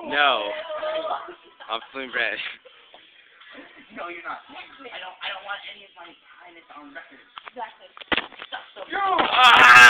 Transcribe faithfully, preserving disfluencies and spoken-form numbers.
No. I'm Flynn Brad. No, you're not. I don't. I don't want any of my kindness on record. Exactly. Stop, stop. Ah!